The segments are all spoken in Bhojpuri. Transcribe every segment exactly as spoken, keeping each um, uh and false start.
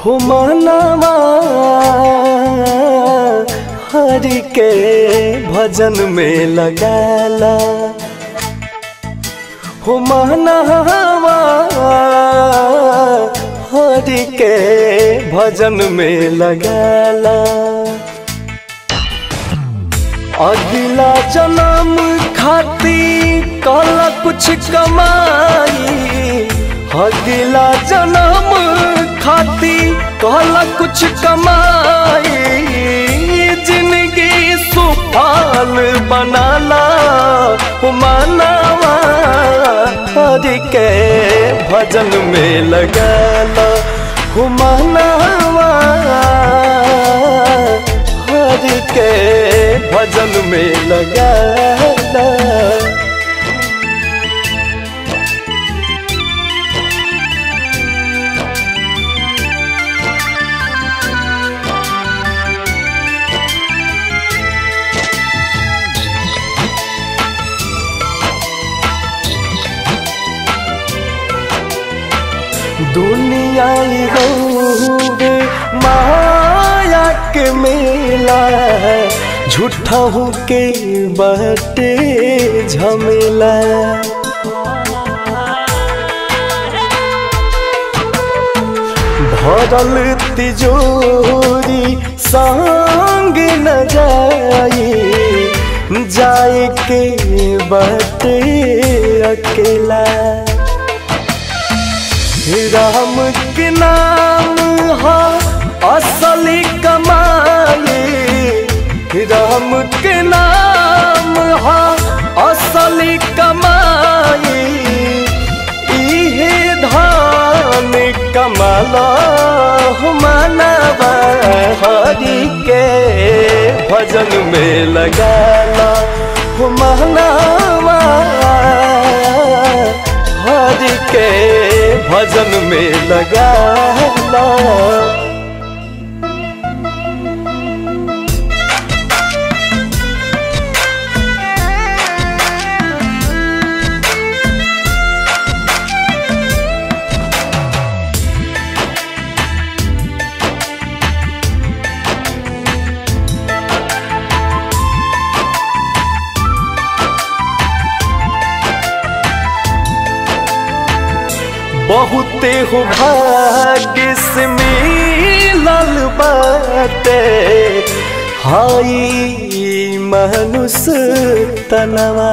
हो मनवा हरि के भजन में लगाला हो मनवा हरि के भजन में लगाला। अगला जन्म खाती काला कुछ कमाई अगला जन्म खाती काला कुछ कमाई जिंदगी सुफल बनाला मनवा हरि के भजन में लगाला मनवा हरि के भजन में लगाला। दुनिया गौरे माया के मेला झूठा हो के बटे झमेला। भरल तिजोरी संग न जाई जाए के बटे अकेला। राम के नाम हा असली कमाई राम के नाम हा असली कमाई इहे धान कमाला मनवा हरि के भजन में लगाला मनवा हरि के भजन में लगाला। बहुते हो भाग्य से मिलल बाटे हाई मनुष्य तनवा।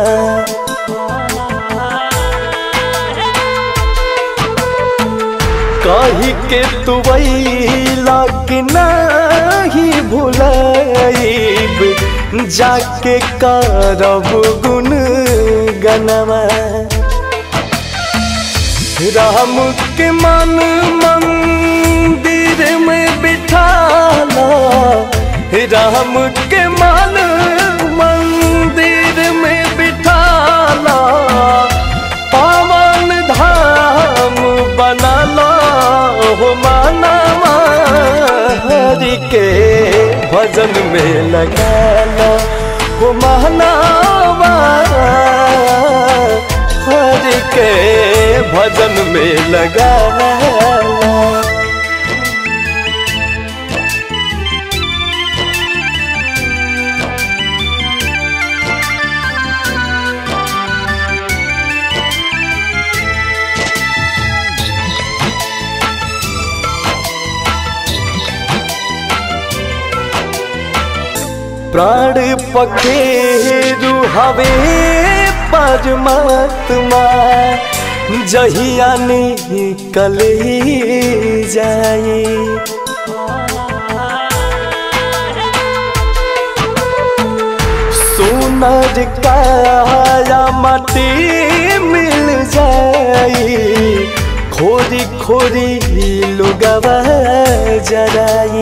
कही के तू वैला कि नहीं भुलाइब जाके करब गुण गनवा। राम के मन मंदिर में बिठाला राम के मन मंदिर में बिठाला पावन धाम बनाला हो मनवा हरि के भजन में लगाला हो मनवा हरि के भजन में लगाला। प्राण पखेरु हवे परमात्मा जहिया निकल जाए। सोनर काया माटी मिल जाई खोरी खोरी लुगवा जराई।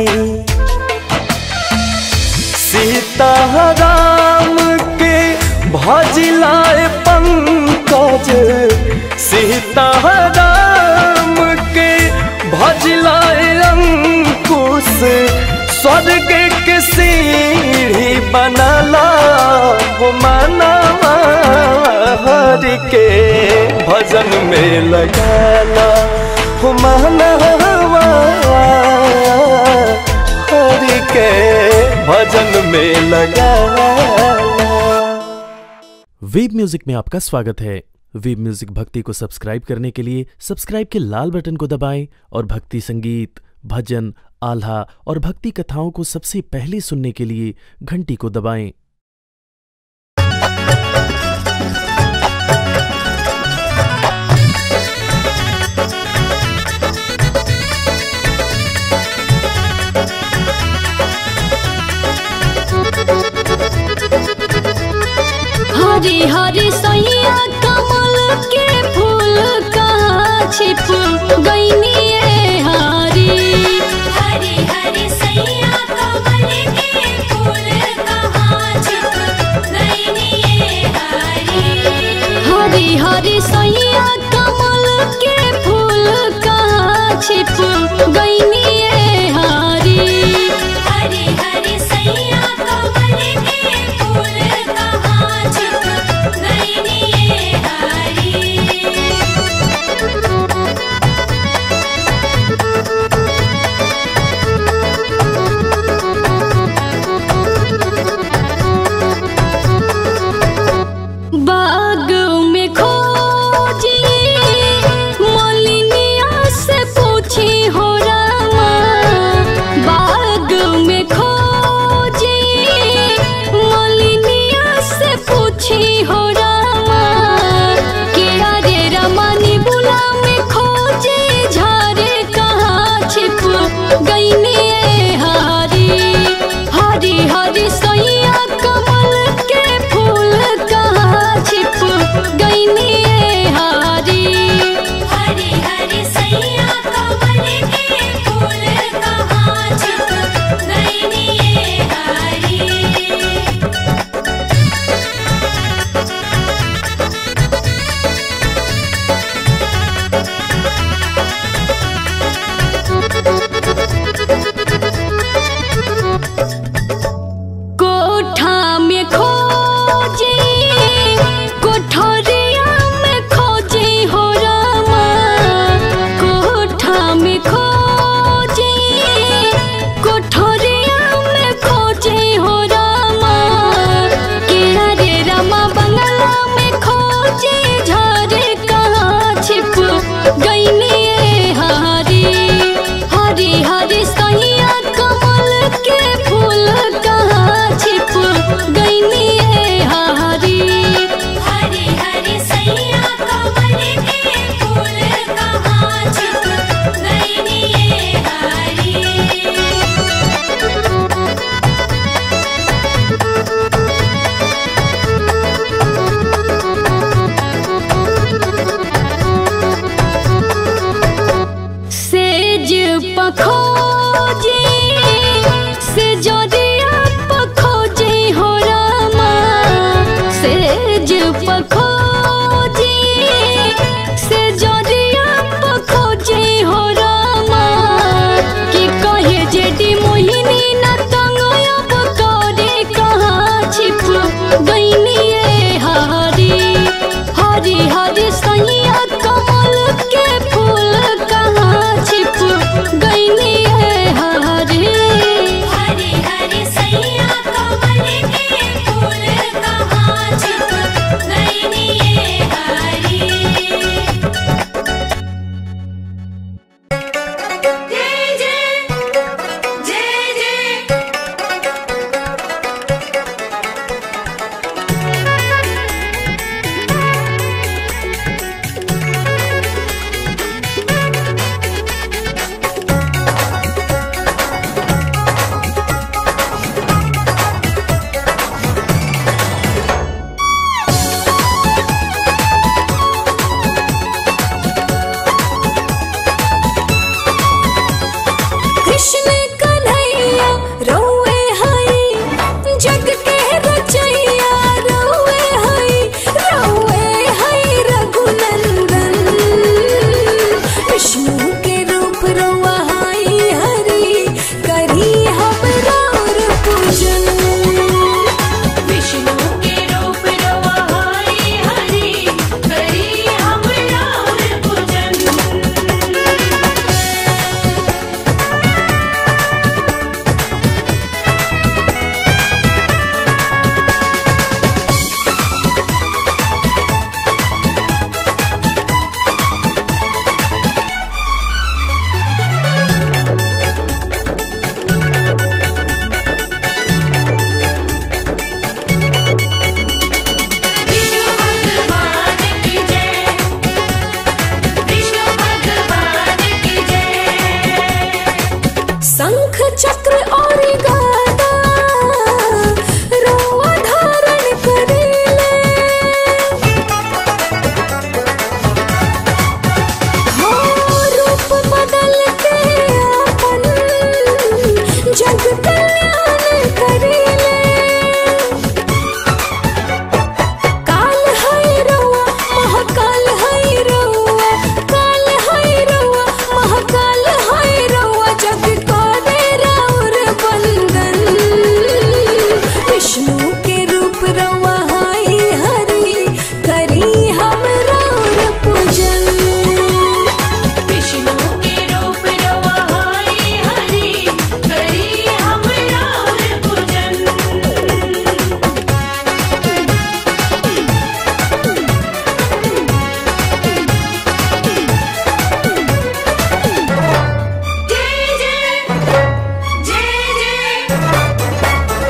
सीता राम के भजिलाए पंकज सीता राम के भजिलाए अंकुश स्वर्ग के सीढ़ी बनला हो मनवा हरि के भजन में लगाला हो मनवा के भजन में लगा। वेब म्यूजिक में आपका स्वागत है। वेब म्यूजिक भक्ति को सब्सक्राइब करने के लिए सब्सक्राइब के लाल बटन को दबाएं और भक्ति संगीत, भजन, आल्हा और भक्ति कथाओं को सबसे पहले सुनने के लिए घंटी को दबाएं। हरी हरी सैया कमल के फूल कहाँ छिप गईनी ये हारी। हरी हरी सैया कमल के फूल कहाँ छिप गईनी ये हारी। हरी हरी सैया कमल के फूल कहाँ छिप गईनी ये हारी। हरी हरी सैया कमल के फूल कहाँ छिप गईनी ये कल्याण करीले। काल है रउआ महाकाल है रउआ, काल है रउआ महाकाल है रउआ, जग करे राउर बंदन। विष्णु के रूप रउआ हाई हरि, करी हम राउर पूजन। विष्णु के रूप रउआ हाई हरि, करी हम राउर पूजन। जय जय जय जय।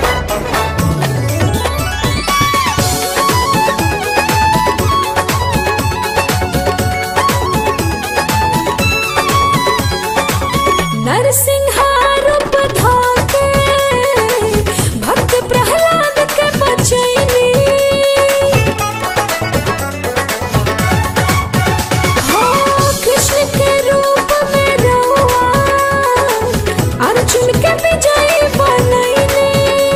नरसिंहा रूप धाके भक्त प्रहलाद के बचैनी। हो कृष्ण के रूप में रउआ अर्जुन के विजयी बनैनी।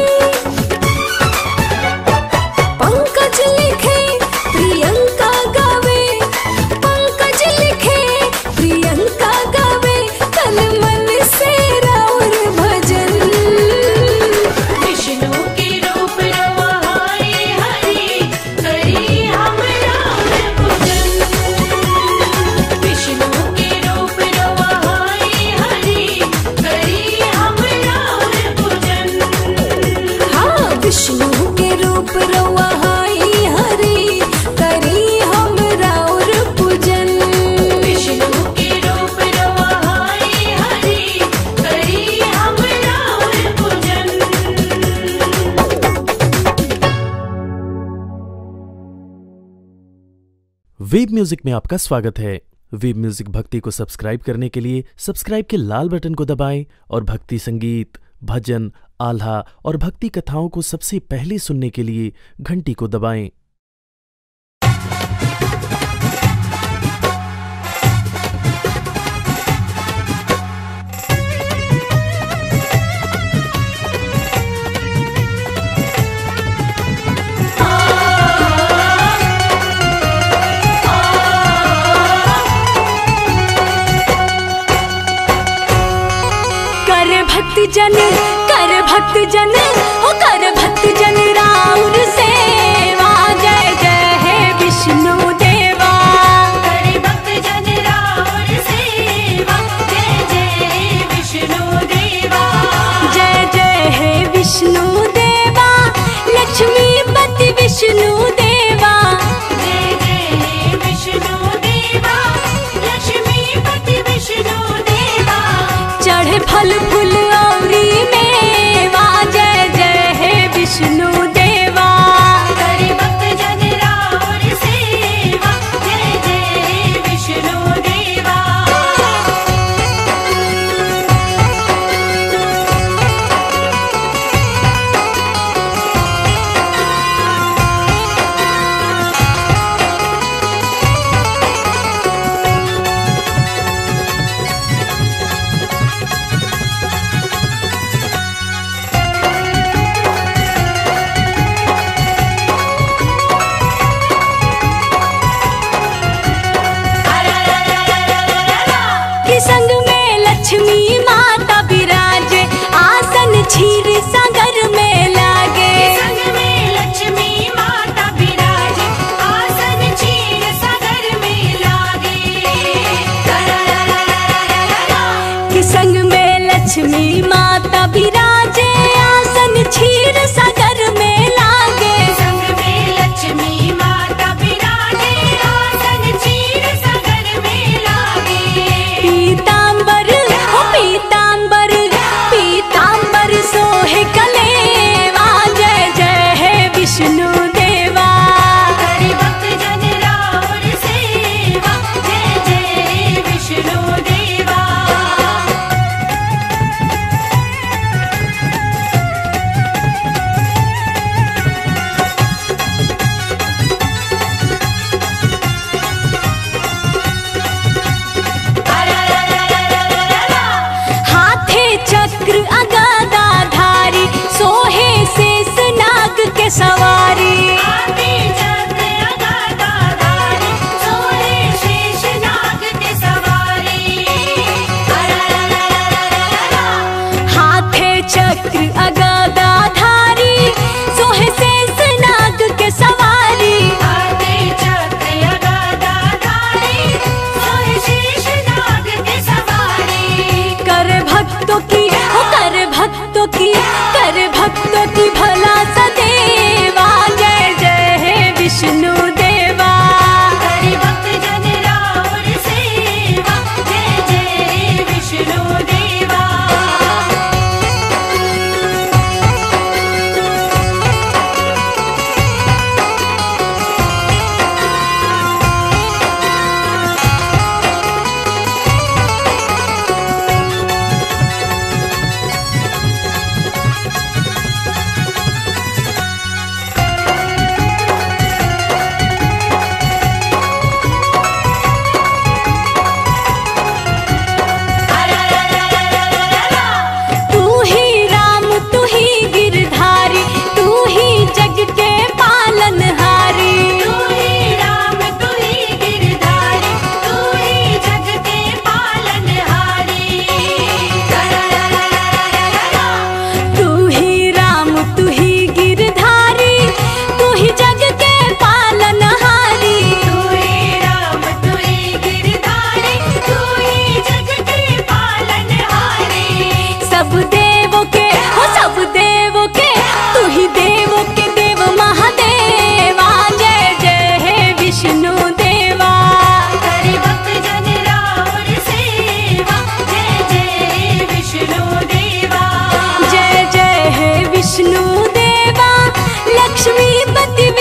पंकज लिखे प्रियंका गावे, पंकज लिखे प्रियंका गावे, तन मन से राउर भजन। विष्णु के रूप रउआ हाई हरि, करी हम राउर पूजन। विष्णु के रूप रउआ हाई हरि, करी हम राउर पूजन। हाँ, विष्णु के रूप रउआ हाई हरि, करी हम राउर पूजन। विष्णु के रूप रउआ हाई हरि, करी हम राउर पूजन। वेब म्यूजिक में आपका स्वागत है। वेब म्यूजिक भक्ति को सब्सक्राइब करने के लिए सब्सक्राइब के लाल बटन को दबाएं और भक्ति संगीत, भजन, आल्हा और भक्ति कथाओं को सबसे पहले सुनने के लिए घंटी को दबाएं। कर भक्त जन, कर भक्त जन, ओ कर भक्त जन राउर सेवा। जय जय हे विष्णु देवा। कर भक्त जन राउर सेवा, जय जय विष्णु देवा। जय जय हे विष्णु देवा, लक्ष्मीपति विष्णु देवा। जय जय हे विष्णु देवा, लक्ष्मीपति विष्णु देवा। चढ़े फल फूल औरी मेवा, जय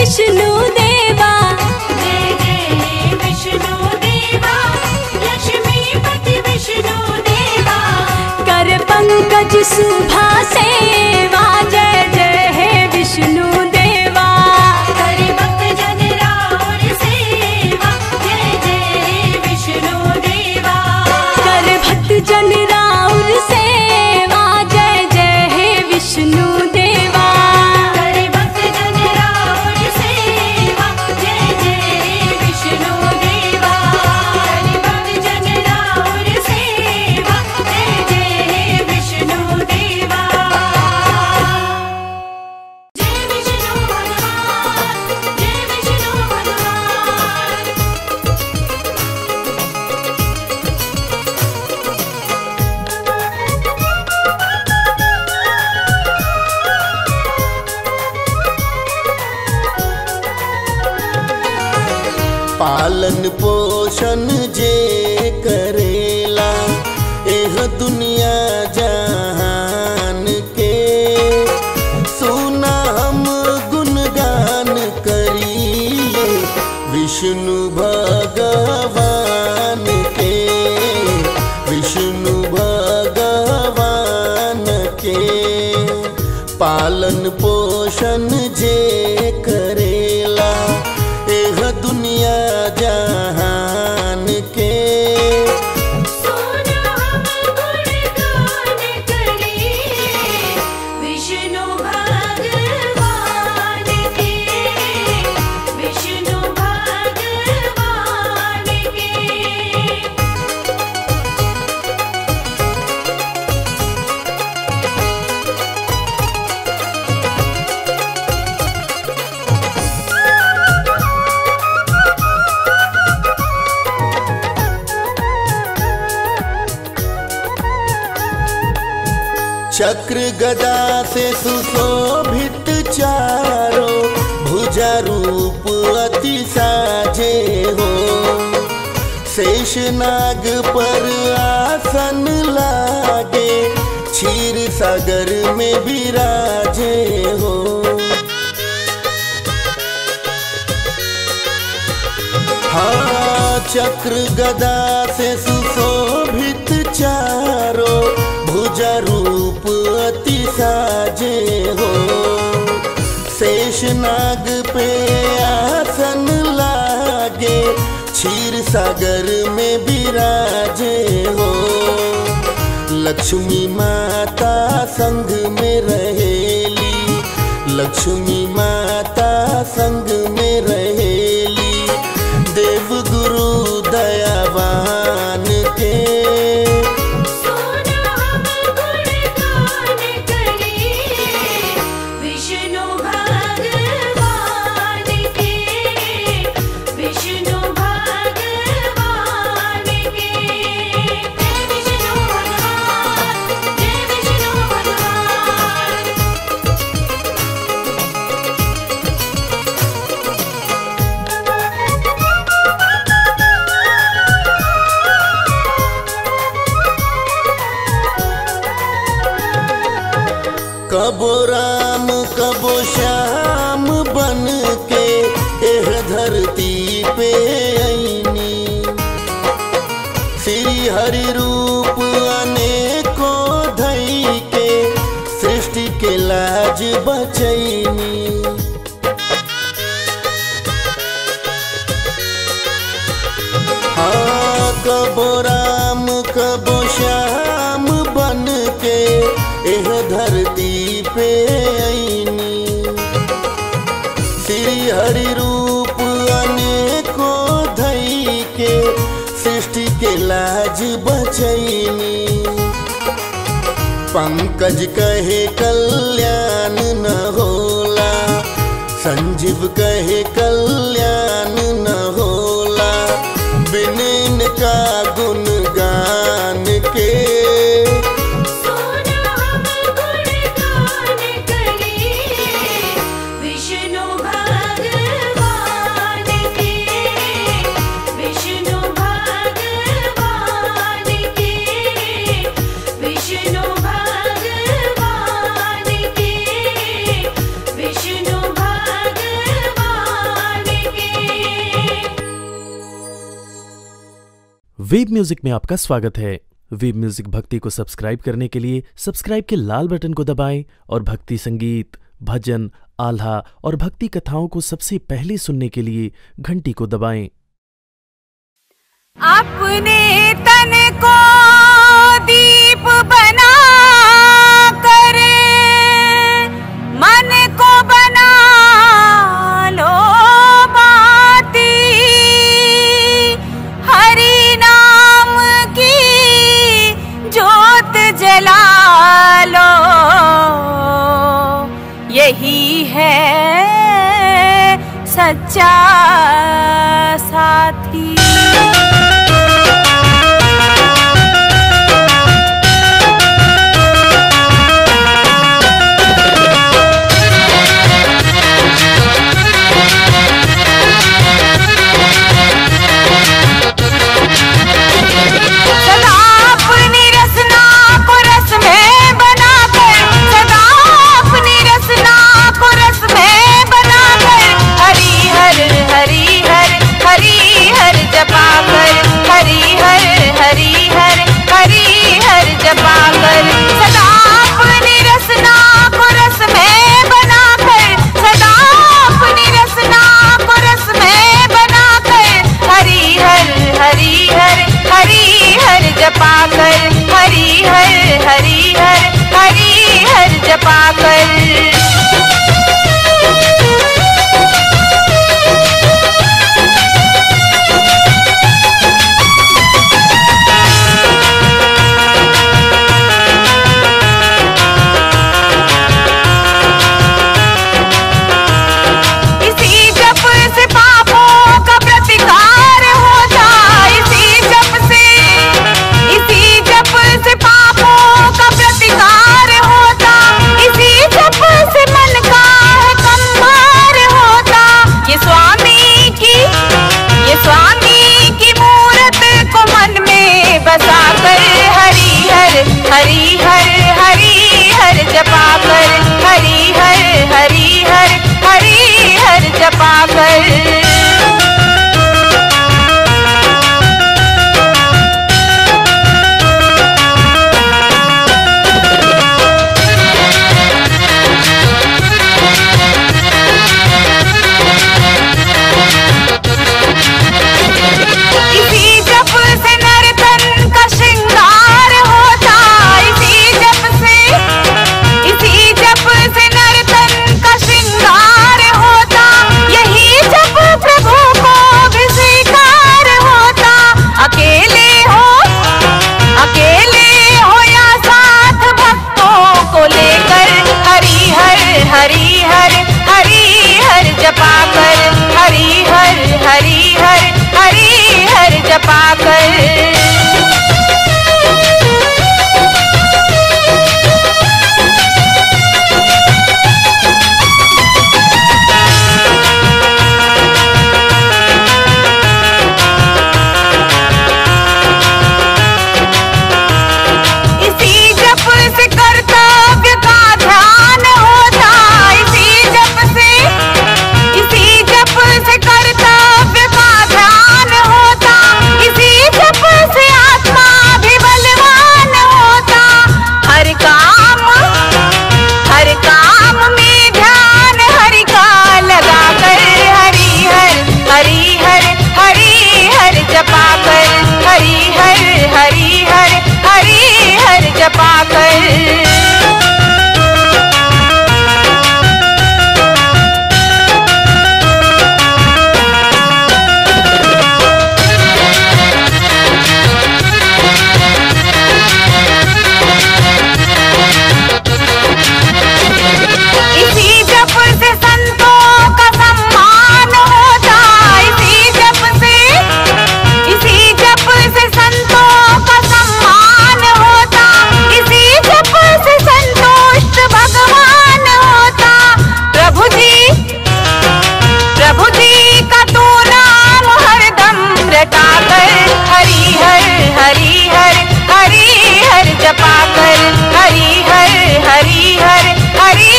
विष्णु देवा, जय जय विष्णु देवा, लक्ष्मीपति विष्णु देवा। कर पंकज शुभा सेवा, जय जय हे विष्णु देवा। करे भक्त जन राउर सेवा, जय जय विष्णु देवा। कर भक्त जन राउर सेवा, जय जय हे विष्णु देवा। करे भक्त जन राउर सेवा, जय जय विष्णु देवा। करे भक्त जन राउर सेवा, जय जय विष्णु देवा। जय विष्णु भगवान, जय विष्णु भगवान। पालन पोषण जे करेला एह दुनिया जहान के, सुना हम गुणगान करिए विष्णु भगवान के, विष्णु भगवान के। पालन पोषण जे करेला एह दुनिया जहान के, सोना हम गुणगान करिए विष्णु भगवान के, विष्णु भगवान के। चक्र गदा से सुशोभित चारों भुजा रूप अति साजे हो, शेष नाग पर आसन लागे क्षीर सागर में विराजे हो। हाँ, चक्र गदा से सुशोभित चारों भुजा रूप अति साजे हो, शेष नाग पे आसन लागे क्षीर सागर में विराजे हो। लक्ष्मी माता संग में रहेली, लक्ष्मी माता संग में रहेली देव गुरु दयावान के, सोना हम गुणगान करिए विष्णु भगवान के, विष्णु भगवान के। जय विष्णु भगवान, जय विष्णु भगवान। कबो राम कबो श्याम बन के एह धरती पे आईनी, श्री हरि रूप अनेकों धई के सृष्टि के लाज बचैनी। हाँ, कबो राम कबो श्याम बन के एह धरती पे आईनी, श्री हरि रूप अनेकों धई के सृष्टि के लाज बचैनी। पंकज कहे कल्याण न होला, संजीव कहे कल्याण न होला, बिन इनका गुणगान के, सोना हम गुणगान करिए विष्णु भगवान के, विष्णु भगवान के, विष्णु भगवान के, विष्णु भगवान वेब म्यूजिक में आपका स्वागत है। वेब म्यूजिक भक्ति को सब्सक्राइब करने के लिए सब्सक्राइब के लाल बटन को दबाएं और भक्ति संगीत, भजन, आल्हा और भक्ति कथाओं को सबसे पहले सुनने के लिए घंटी को दबाएं। अपने तन को दीप बना कर मन को बना लो बाती, हरि नाम की जोत जला लो, यही है सच्चा साथी।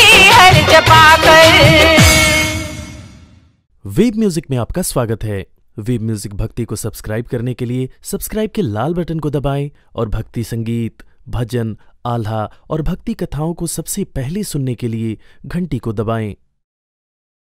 वेब म्यूजिक में आपका स्वागत है। वेब म्यूजिक भक्ति को सब्सक्राइब करने के लिए सब्सक्राइब के लाल बटन को दबाएं और भक्ति संगीत, भजन, आल्हा और भक्ति कथाओं को सबसे पहले सुनने के लिए घंटी को दबाएं।